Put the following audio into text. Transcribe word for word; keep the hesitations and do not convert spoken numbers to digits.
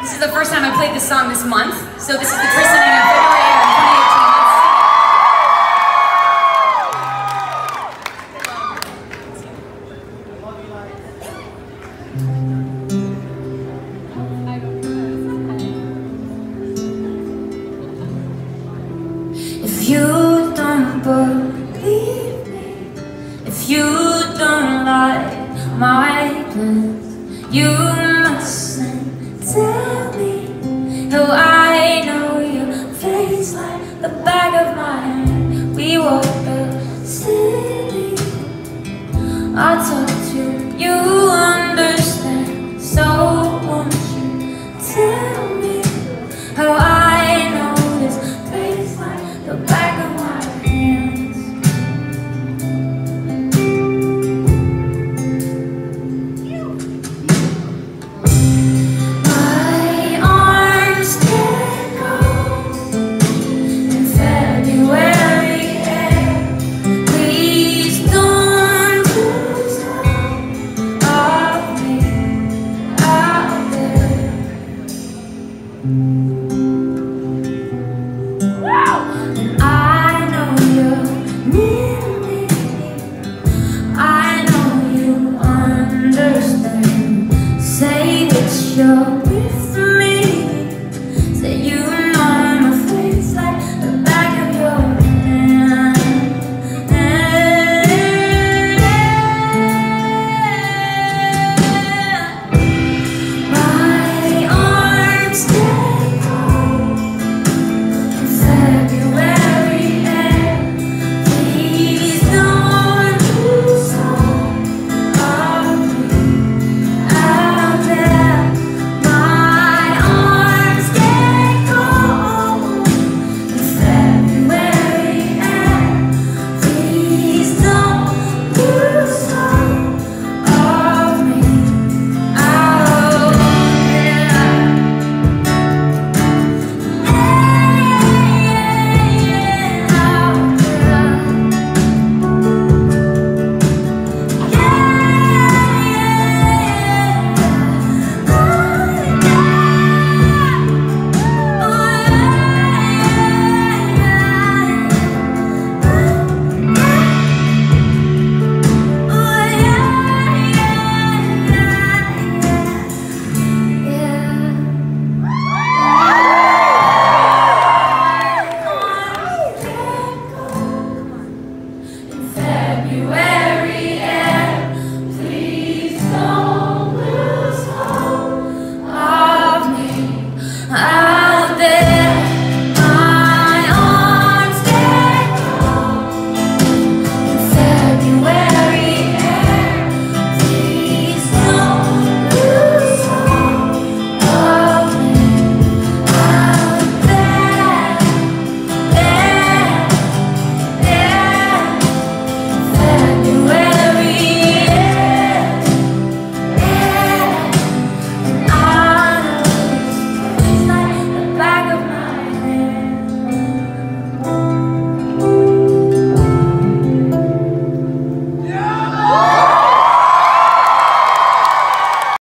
This is the first time I played this song this month, so this is the christening of February of twenty eighteen. If you don't believe me, if you don't like my plans, you mustn't tell me how I know your face like the back of my hand. We walk the city, I talk to you, understand. So won't you tell me how I know this face like the back of my hands? My arms can go in February air. Please don't lose out of me out there. And I know you're near me, I know you understand. Say that you're with